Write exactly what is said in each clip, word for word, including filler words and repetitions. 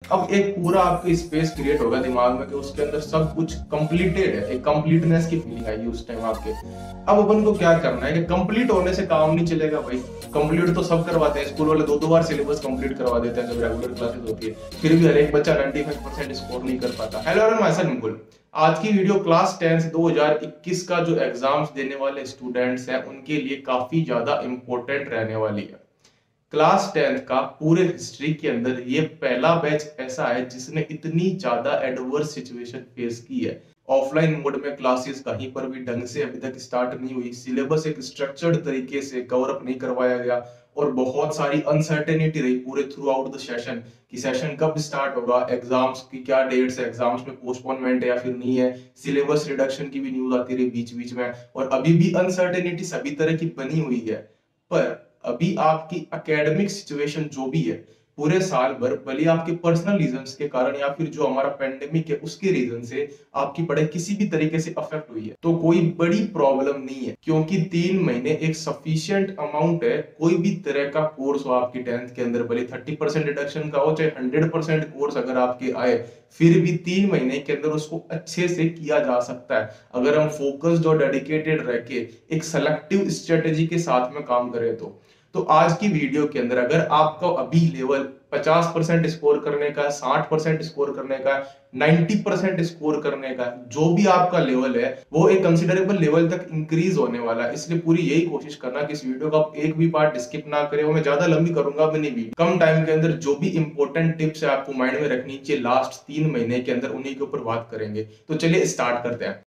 अब एक पूरा आपका स्पेस क्रिएट होगा दिमाग में कि उसके अंदर सब कुछ कंप्लीटेड है, एक कंप्लीटनेस की फीलिंग आएगी उस टाइम आपके। अब अपन को क्या करना है कि कंप्लीट होने से काम नहीं चलेगा भाई। कंप्लीट तो सब करवाते हैं, स्कूल वाले दो दो बार सिलेबस कंप्लीट करवा देते हैं जब रेगुलर क्लासेस होती है, फिर भी हर एक बच्चा पचानवे परसेंट स्कोर नहीं कर पाता। हेलो एवरीवन, मैं हसन मुकुल। आज की वीडियो क्लास टेंथ दो हज़ार इक्कीस का जो एग्जाम्स देने वाले स्टूडेंट्स हैं उनके लिए काफी ज्यादा इंपॉर्टेंट रहने वाली है। क्लास टेंथ का पूरे हिस्ट्री के अंदर ये पहला बैच ऐसा है जिसने इतनी ज्यादा एडवर्स सिचुएशन फेस की है। ऑफलाइन मोड में क्लासेस कहीं पर भी ढंग से अभी तक स्टार्ट नहीं हुई, सिलेबस एक स्ट्रक्चर्ड तरीके से कवर अप नहीं करवाया गया और बहुत सारी अनसर्टेनिटी रही पूरे थ्रू आउट द सेशन कि सेशन कब स्टार्ट होगा, एग्जाम्स की क्या डेट्स है, एग्जाम्स में पोस्टपोनमेंट है या फिर नहीं है, सिलेबस रिडक्शन की भी न्यूज आती रही बीच बीच में और अभी भी अनसर्टेनिटी सभी तरह की बनी हुई है। पर अभी आपकी एकेडमिक सिचुएशन जो भी है पूरे साल भर, भले आपके पर्सनल रीजंस के कारण या फिर जो हमारा पेंडेमिक है उसके रीजन से आपकी पढ़ाई किसी भी तरीके से अफेक्ट हुई है तो कोई बड़ी प्रॉब्लम नहीं है, क्योंकि तीन महीने एक सफिशिएंट अमाउंट है। कोई भी तरह का कोर्स हो आपकी टेंथ के अंदर, भले थर्टी परसेंट डिडक्शन का हो चाहे हंड्रेड परसेंट कोर्स अगर आपके आए, फिर भी तीन महीने के अंदर उसको अच्छे से किया जा सकता है अगर हम फोकस्ड और डेडिकेटेड रह के एक सेलेक्टिव स्ट्रेटेजी के साथ में काम करें तो। तो आज की वीडियो के अंदर अगर आपका अभी लेवल पचास परसेंट स्कोर करने का, साठ परसेंट स्कोर करने का, नब्बे परसेंट स्कोर करने का, जो भी आपका लेवल है वो एक कंसिडरेबल लेवल तक इंक्रीज होने वाला है। इसलिए पूरी यही कोशिश करना कि इस वीडियो का आप एक भी पार्ट स्किप ना करें। वो मैं ज्यादा लंबी करूंगा भी नहीं, कम टाइम के अंदर जो भी इंपॉर्टेंट टिप्स है आपको माइंड में रखनी चाहिए लास्ट तीन महीने के अंदर, उन्हीं के ऊपर बात करेंगे। तो चलिए स्टार्ट करते हैं।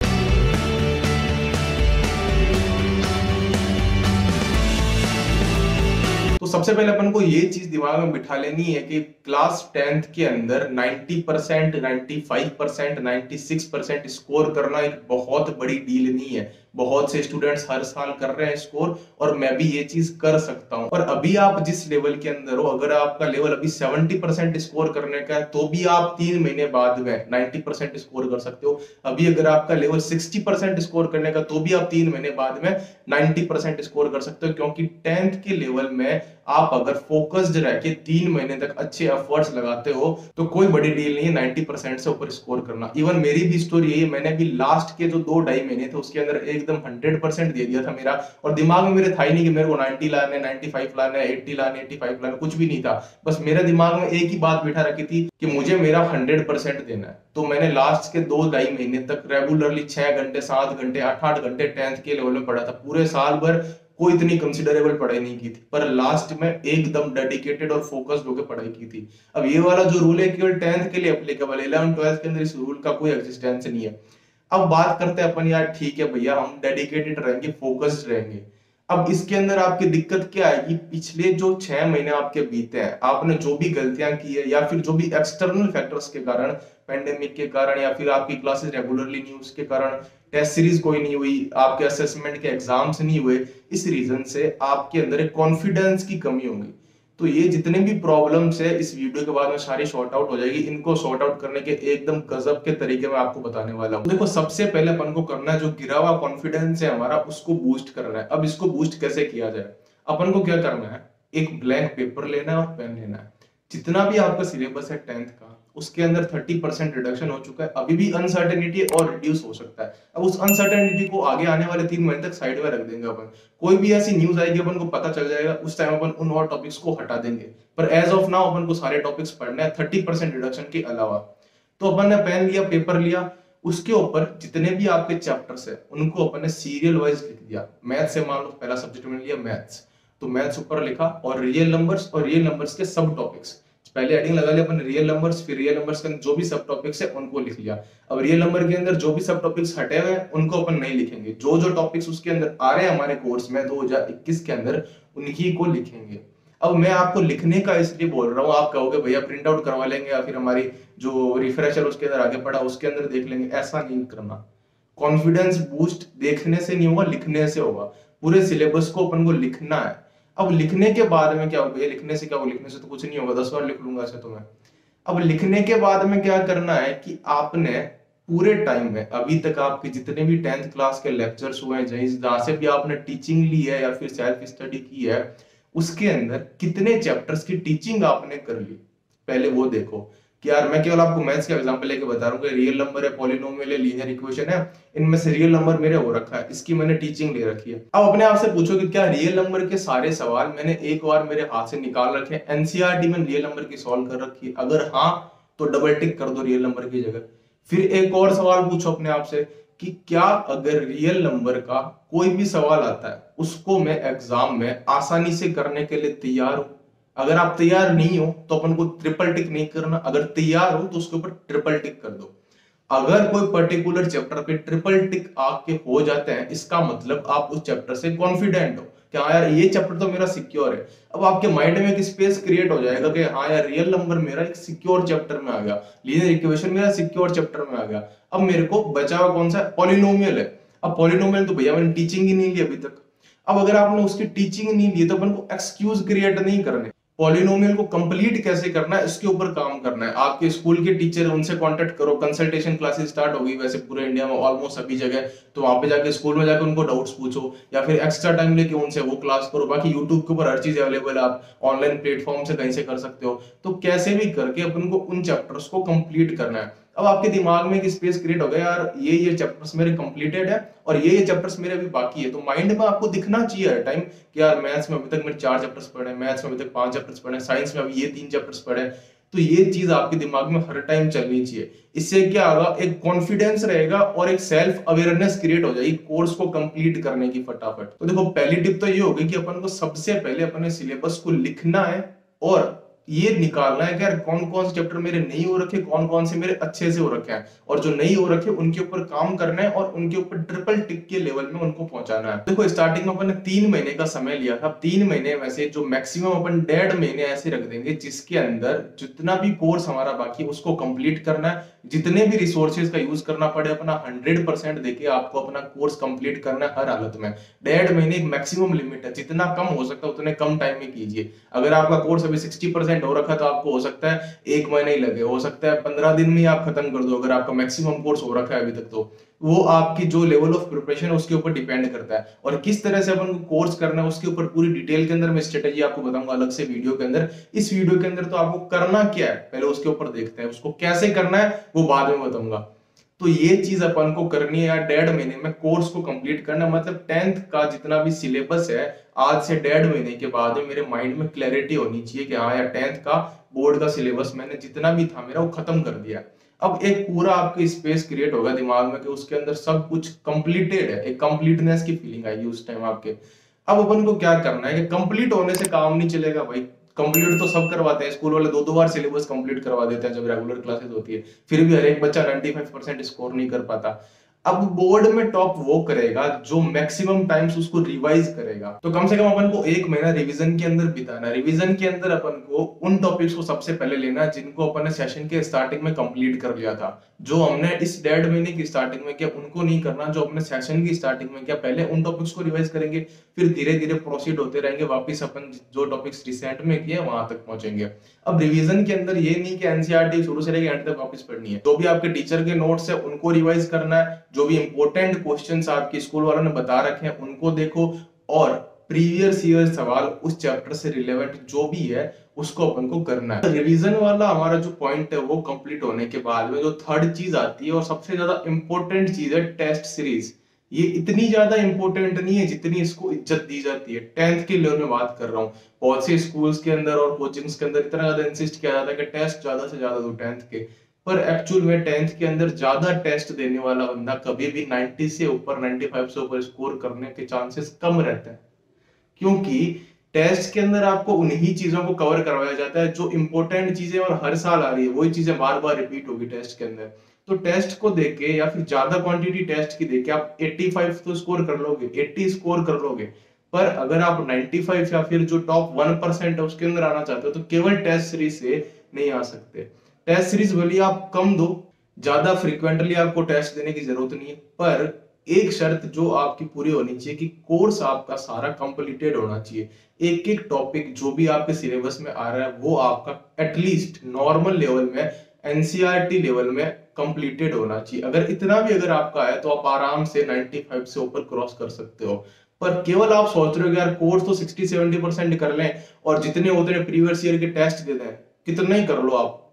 तो सबसे पहले अपन को ये चीज दिमाग में बिठा लेनी है कि क्लास टेंथ के अंदर नब्बे परसेंट, पचानवे परसेंट, छियानवे परसेंट स्कोर करना एक बहुत बड़ी डील नहीं है। बहुत से स्टूडेंट्स हर साल कर रहे हैं स्कोर और मैं भी ये चीज कर सकता हूं। और अभी आप जिस लेवल के अंदर हो, अगर आपका लेवल अभी सत्तर परसेंट स्कोर करने का है तो भी आप तीन महीने बाद में नब्बे परसेंट स्कोर कर सकते हो। अभी अगर आपका लेवल साठ परसेंट स्कोर करने का तो भी आप तीन महीने बाद में नब्बे परसेंट स्कोर कर सकते हो, क्योंकि टेंथ के लेवल में आप अगर फोकस्ड रह के तीन महीने तक अच्छे एफर्ट्स लगाते हो तो कोई बड़ी डील नहीं है नब्बे परसेंट से ऊपर स्कोर करना। इवन मेरी भी स्टोरी यही है, मैंने भी लास्ट के जो दो ढाई महीने थे उसके अंदर एकदम हंड्रेड परसेंट दे दिया था मेरा, और दिमाग में मेरे था ही नहीं कि मेरे को नब्बे लाने, पचानवे लाने, अस्सी लाने, पचासी लाने, कुछ भी नहीं था। बस मेरे दिमाग में एक ही बात बिठा रखी थी कि मुझे मेरा हंड्रेड परसेंट देना है। तो मैंने लास्ट के दो ढाई महीने तक रेगुलरली छह घंटे, सात घंटे, आठ आठ घंटे टेंथ के लेवल में पढ़ा था। पूरे साल भर कोई इतनी कंसिडरेबल पढ़ाई नहीं की थी, पर लास्ट में एकदम डेडिकेटेड और फोकस्ड होकर पढ़ाई की थी। अब ये वाला जो रूल है केवल टेंथ के लिए एप्लीकेबल है, इलेवन ट्वेल्थ के अंदर इस रूल का कोई एग्जिस्टेंस नहीं है। अब बात करते हैं अपन, यार ठीक है भैया हम डेडिकेटेड रहेंगे, फोकस्ड रहेंगे। अब इसके अंदर आपकी दिक्कत क्या आएगी, पिछले जो छह महीने आपके बीते हैं, आपने जो भी गलतियां की है या फिर जो भी एक्सटर्नल फैक्टर्स के कारण, पेंडेमिक के कारण या फिर आपकी क्लासेस रेगुलरली नहीं उसके कारण, टेस्ट सीरीज कोई नहीं हुई, आपके असेसमेंट के एग्जाम्स नहीं हुए, इस रीजन से आपके अंदर एक कॉन्फिडेंस की कमी होगी। तो ये जितने भी प्रॉब्लम्स है इस वीडियो के बाद में सारी सॉर्ट आउट हो जाएगी। इनको सॉर्ट आउट करने के एकदम गजब के तरीके मैं आपको बताने वाला हूँ। देखो सबसे पहले अपन को करना है, जो गिरा हुआ कॉन्फिडेंस है हमारा उसको बूस्ट करना है। अब इसको बूस्ट कैसे किया जाए, अपन को क्या करना है, एक ब्लैंक पेपर लेना है और पेन लेना है। जितना भी आपका सिलेबस है टेंथ का उसके अंदर तीस परसेंट रिडक्शन हो चुका है, अभी भी अनसर्टेनिटी और रिड्यूस हो सकता है। अब उस अनसर्टेनिटी को आगे आने वाले तीन महीने तक साइड में रख देंगे अपन। कोई भी ऐसी न्यूज आएगी अपन को पता चल जाएगा, उस टाइम अपन उन और टॉपिक्स को हटा देंगे। पर एज ऑफ नाउ अपन को सारे टॉपिक्स पढ़ने हैं तीस परसेंट रिडक्शन के अलावा। तो अपन ने पेन लिया, पेपर लिया, उसके ऊपर जितने भी आपके चैप्टर्स है उनको अपन ने सीरियल वाइज लिख दिया। मैथ से मान लो पहला सब्जेक्ट मैंने लिया मैथ्स, तो मैथ्स ऊपर लिखा और रियल नंबर्स और रियल नंबर्स के सब टॉपिक्स, पहले हेडिंग लगा लिया अपन रियल नंबर्स, फिर रियल नंबर्स के अंदर जो भी सब टॉपिक्स है उनको लिख लिया। अब रियल नंबर के अंदर जो भी सब टॉपिक्स हटे हुए हैं उनको अपन नहीं लिखेंगे, जो जो टॉपिक्स उसके अंदर आ रहे हैं हमारे कोर्स में दो हज़ार इक्कीस के अंदर उन्हीं को लिखेंगे। अब मैं आपको लिखने का इसलिए बोल रहा हूँ, आप कहोगे भैया प्रिंट आउट करवा लेंगे या फिर हमारी जो रिफ्रेशर उसके अंदर आगे पड़ा उसके अंदर देख लेंगे, ऐसा नहीं करना। कॉन्फिडेंस बूस्ट देखने से नहीं होगा, लिखने से होगा। पूरे सिलेबस को अपन को लिखना है। अब लिखने के बाद में क्या होगा, लिखने से क्या होगा, लिखने से तो कुछ नहीं होगा, दस बार लिख लूंगा ऐसे तो मैं। अब लिखने के बाद में क्या करना है कि आपने पूरे टाइम में अभी तक आपके जितने भी टेंथ क्लास के लेक्चर्स हुए हैं, जहां से भी आपने टीचिंग ली है या फिर सेल्फ स्टडी की है, उसके अंदर कितने चैप्टर्स की टीचिंग आपने कर ली पहले वो देखो। कि यार मैं केवल आपको मैथ्स का एग्जांपल लेके बता रहा हूँ कि रियल नंबर है, पॉलिनोमियल है, लीनियर इक्वेशन है, इनमें से रियल नंबर मेरे हो रखा है, इसकी मैंने टीचिंग ले रखी है। अब अपने आप से पूछो कि क्या रियल नंबर के सारे सवाल मैंने एक बार मेरे हाथ से निकाल रखे हैं, एनसीईआरटी में रियल नंबर की सॉल्व कर रखी है? अगर हाँ तो डबल टिक कर दो रियल नंबर की जगह। फिर एक और सवाल पूछो अपने आप से कि क्या अगर रियल नंबर का कोई भी सवाल आता है उसको मैं एग्जाम में आसानी से करने के लिए तैयार हूं? अगर आप तैयार नहीं हो तो अपन को ट्रिपल टिक नहीं करना, अगर तैयार हो तो उसके ऊपर ट्रिपल टिक कर दो। अगर कोई पर्टिकुलर चैप्टर पे ट्रिपल टिक आपके हो जाते हैं, इसका मतलब आप उस चैप्टर से कॉन्फिडेंट हो कि हाँ यार ये चैप्टर तो मेरा सिक्योर है। अब आपके माइंड में एक स्पेस क्रिएट हो जाएगा कि हाँ यार रियल नंबर मेरा एक सिक्योर चैप्टर में आ गया, लीनियर इक्वेशन मेरा सिक्योर चैप्टर में आ गया। अब मेरे को बचा हुआ कौन सा? पॉलिनोमियल है। अब पॉलिनोमियल तो भैया मैंने टीचिंग ही नहीं ली अभी तक। अब अगर आपने उसकी टीचिंग नहीं ली तो अपन को एक्सक्यूज क्रिएट नहीं करने, पॉलिनोमियल को कंप्लीट कैसे करना है इसके ऊपर काम करना है। आपके स्कूल के टीचर, उनसे कांटेक्ट करो, कंसल्टेशन क्लासेस स्टार्ट हो गई वैसे पूरे इंडिया में ऑलमोस्ट सभी जगह, तो वहां पे जाके स्कूल में जाके उनको डाउट्स पूछो या फिर एक्स्ट्रा टाइम लेके उनसे वो क्लास करो। बाकी यूट्यूब के ऊपर हर चीज अवेलेबल है, आप ऑनलाइन प्लेटफॉर्म से कहीं से कर सकते हो। तो कैसे भी करके अपन को उन चैप्टर्स को कंप्लीट करना है। अब आपके दिमाग में एक स्पेस क्रिएट हो गया, यार ये ये चैप्टर्स मेरे कंप्लीटेड है और ये ये चैप्टर्स मेरे अभी बाकी है, तो माइंड में आपको दिखना चाहिए हर टाइम कि यार मैथ्स में अभी तक मेरे चार चैप्टर्स पढ़े, मैथ्स में अभी तक पांच चैप्टर्स पढ़े, साइंस में अभी ये तीन चैप्टर्स पढ़े। तो ये चीज आपके दिमाग में हर टाइम चलनी चाहिए। इससे क्या होगा, एक कॉन्फिडेंस रहेगा और एक सेल्फ अवेयरनेस क्रिएट हो जाएगी कोर्स को कंप्लीट करने की फटाफट। तो देखो पहली टिप तो ये होगी कि अपन को सबसे पहले अपने सिलेबस को लिखना है और ये निकालना है कि यार कौन कौन से चैप्टर मेरे नहीं हो रखे, कौन कौन से मेरे अच्छे से हो रखे हैं, और जो नहीं हो रखे उनके ऊपर काम करना है और उनके ऊपर ट्रिपल टिक के लेवल में उनको पहुंचाना है। देखो स्टार्टिंग में अपन ने तीन महीने का समय लिया था, तीन महीने में से जो मैक्सिमम अपन डेढ़ महीने ऐसे रख देंगे जिसके अंदर जितना भी कोर्स हमारा बाकी है उसको कंप्लीट करना है। जितने भी रिसोर्सेज का यूज करना पड़े अपना हंड्रेड परसेंट देके आपको अपना कोर्स कंप्लीट करना है हर हालत में। डेढ़ महीने एक मैक्सिमम लिमिट है, जितना कम हो सकता है उतने कम टाइम में कीजिए। अगर आपका कोर्स अभी सिक्सटी परसेंट हो रखा तो आपको हो सकता है एक महीना ही लगे, हो सकता है पंद्रह दिन में ही आप खत्म कर दो अगर आपका मैक्सिमम कोर्स हो रखा है अभी तक। तो वो आपकी जो लेवल ऑफ प्रिपरेशन है उसके ऊपर डिपेंड करता है, और किस तरह से अपन को कोर्स करना है उसके ऊपर पूरी डिटेल के अंदर मैं स्ट्रेटेजी आपको बताऊंगा अलग से वीडियो के अंदर। इस वीडियो के अंदर तो आपको करना क्या है पहले उसके ऊपर देखते हैं, उसको कैसे करना है वो बाद में बताऊंगा। तो ये चीज अपन को करनी है यार, डेढ़ महीने में कोर्स को कंप्लीट करना, मतलब टेंथ का जितना भी सिलेबस है आज से डेढ़ महीने के बाद मेरे माइंड में क्लैरिटी होनी चाहिए कि हाँ यार टेंथ का बोर्ड का सिलेबस मैंने जितना भी था मेरा वो खत्म कर दिया। अब एक पूरा आपके स्पेस क्रिएट होगा दिमाग में कि उसके अंदर सब कुछ कंप्लीटेड है, एक कंप्लीटनेस की फीलिंग आएगी उस टाइम आपके। अब अपन को क्या करना है कि कंप्लीट होने से काम नहीं चलेगा भाई, कंप्लीट तो सब करवाते हैं, स्कूल वाले दो दो बार सिलेबस कंप्लीट करवा देते हैं जब रेगुलर क्लासेस होती है, फिर भी हर एक बच्चा पचानवे परसेंट स्कोर नहीं कर पाता। अब बोर्ड में टॉप वो करेगा जो मैक्सिमम टाइम्स उसको रिवाइज करेगा। तो कम से कम अपन को एक महीना रिवीजन के अंदर बिताना। रिवीजन के अंदर अपन को उन टॉपिक्स को सबसे पहले लेना जिनको अपन ने सेशन के स्टार्टिंग में कंप्लीट कर लिया था। जो हमने इस डेढ़ महीने की स्टार्टिंग में किया उनको नहीं करना, जो अपने सेशन की स्टार्टिंग में किया पहले उन टॉपिक्स को रिवाइज करेंगे, फिर धीरे धीरे प्रोसीड होते रहेंगे, वापिस अपन जो टॉपिक्स रिसेंट में किए वहां तक पहुंचेंगे। अब रिवीजन के अंदर ये नहीं कि एनसीईआरटी शुरू से लेकर एंड तक वापस पढ़नी है, जो भी आपके टीचर के नोट्स है उनको रिवाइज करना है, जो भी इंपॉर्टेंट क्वेश्चंस आपके स्कूल वालों ने बता रखे हैं उनको देखो, और प्रीवियस ईयर सवाल उस चैप्टर से रिलेवेंट जो भी है उसको अपन को करना है। रिवीजन वाला हमारा जो पॉइंट है वो कंप्लीट होने के बाद में जो थर्ड चीज आती है और सबसे ज्यादा इंपॉर्टेंट चीज है टेस्ट सीरीज। ये इतनी ज्यादा इंपॉर्टेंट नहीं है जितनी इसको इज्जत दी जाती है। टेंथ के लेवल में बात कर रहा हूँ, बहुत से स्कूल्स के अंदर और कोचिंग्स के अंदर इतना ज्यादा इंसिस्ट किया जाता है कि टेस्ट ज्यादा से ज्यादा दो टेंथ के, पर एक्चुअल में टेंथ के अंदर ज्यादा टेस्ट देने वाला बंदा कभी भी नब्बे से ऊपर, पचानवे से ऊपर स्कोर करने के चांसेस कम रहते हैं, क्योंकि टेस्ट के अंदर आपको उन्हीं चीजों को कवर करवाया जाता है जो इंपॉर्टेंट चीजें और हर साल आ रही है, वही चीजें बार बार रिपीट होगी टेस्ट के अंदर। तो टेस्ट को देके या फिर ज्यादा क्वांटिटी टेस्ट की देके आप पचासी तो स्कोर कर लोगे, अस्सी स्कोर कर लोगे, पर अगर आप पचानवे या फिर जो टॉप वन परसेंट है उसके अंदर आना चाहते हो तो केवल टेस्ट सीरीज से नहीं आ सकते। टेस्ट सीरीज भले आप कम दो, ज्यादा फ्रीक्वेंटली आपको टेस्ट देने की जरूरत नहीं है, पर एक शर्त जो आपकी पूरी होनी चाहिए कि कोर्स आपका सारा कंप्लीटेड होना चाहिए। एक एक टॉपिक जो भी आपके सिलेबस में आ रहा है वो आपका एटलीस्ट नॉर्मल लेवल में, एनसीईआरटी लेवल में कंप्लीटेड होना चाहिए। अगर इतना भी अगर आपका है तो आप आराम से पचानवे से ऊपर क्रॉस कर सकते हो। पर केवल आप सोच रहे हो कि यार कोर्स तो साठ सत्तर परसेंट कर लें और जितने उतने प्रीवियस ईयर के टेस्ट दे दें, कितने ही कर लो आप,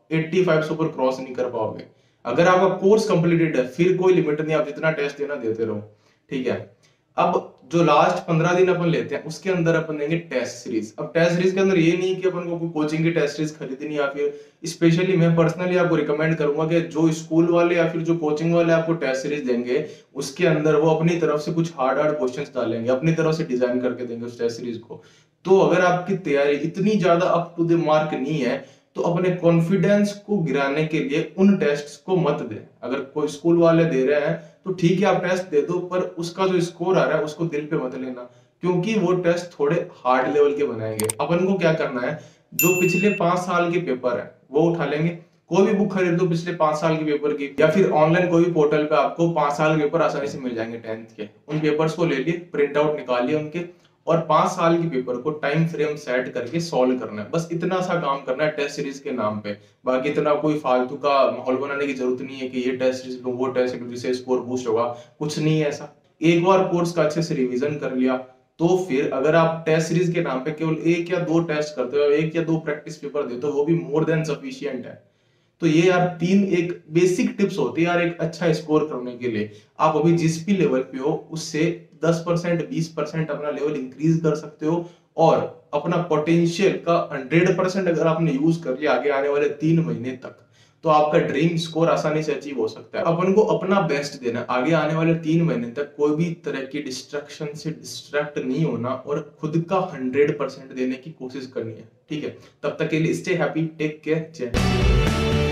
पचासी से ऊपर क्रॉस नहीं कर पाओगे। अगर आपका कोर्स कंप्लीटेड है फिर कोई लिमिट नहीं, आप जितना टेस्ट देना देते रहो, ठीक है। अब जो लास्ट पंद्रह दिन अपन लेते हैं उसके अंदर अपन देंगे टेस्ट सीरीज। अब टेस्ट सीरीज के अंदर ये नहीं कि अपन को कोई कोचिंग की टेस्ट सीरीज खरीदनी, या फिर स्पेशली मैं पर्सनली आपको रिकमेंड करूंगा कि जो स्कूल वाले या फिर जो कोचिंग वाले आपको टेस्ट सीरीज देंगे उसके अंदर वो अपनी तरफ से कुछ हार्ड हार्ड क्वेश्चंस डालेंगे, अपनी तरफ से डिजाइन करके देंगे उस टेस्ट सीरीज को। तो अगर आपकी तैयारी इतनी ज्यादा अप टू द मार्क नहीं है तो अपने कॉन्फिडेंस को गिराने के लिए उन टेस्ट्स को मत दे। अगर कोई स्कूल वाले दे रहे हैं तो ठीक है आप टेस्ट दे दो, पर उसका जो स्कोर आ रहा है उसको दिल पे मत लेना, क्योंकि वो टेस्ट थोड़े हार्ड लेवल के बनाएंगे। अपन को क्या करना है, जो पिछले पांच साल के पेपर है वो उठा लेंगे। कोई भी बुक खरीद दो पिछले पांच साल के पेपर की, या फिर ऑनलाइन कोई भी पोर्टल पे आपको पांच साल के पेपर आसानी से मिल जाएंगे टेंथ के। उन पेपर्स को ले लिए, प्रिंट आउट निकालिए उनके, और पांच साल के पेपर को टाइम फ्रेम सेट करके सॉल्व करना है। बस इतना सा काम करना है टेस्ट सीरीज के नाम पे। बाकी इतना कोई फालतू का माहौल बनाने की जरूरत नहीं है कि ये टेस्ट सीरीज लो वो टेस्ट सीरीज जिससे स्कोर बूस्ट होगा, कुछ नहीं है ऐसा। एक बार कोर्स का अच्छे से रिवीजन कर लिया तो फिर अगर आप टेस्ट सीरीज के नाम पे केवल एक या दो टेस्ट करते हो, एक या दो प्रैक्टिस पेपर देते हो, वो भी मोर देन सफिशिएंट है। तो ये यार तीन एक बेसिक टिप्स होती है यार एक अच्छा स्कोर करने के लिए। आप अभी जिस भी लेवल पे हो उससे दस परसेंट बीस परसेंट अपना लेवल इंक्रीज कर सकते हो, और अपना पोटेंशियल का हंड्रेड परसेंट अगर आपने यूज कर लिया आगे आने वाले तीन महीने तक, तो आपका ड्रीम स्कोर आसानी से अचीव हो सकता है। अपन को अपना बेस्ट देना, आगे आने वाले तीन महीने तक कोई भी तरह की डिस्ट्रैक्शन से डिस्ट्रैक्ट नहीं होना और खुद का हंड्रेड परसेंट देने की कोशिश करनी है, ठीक है। तब तक के लिए स्टे हैप्पी, टेक केयर, जय हिंद।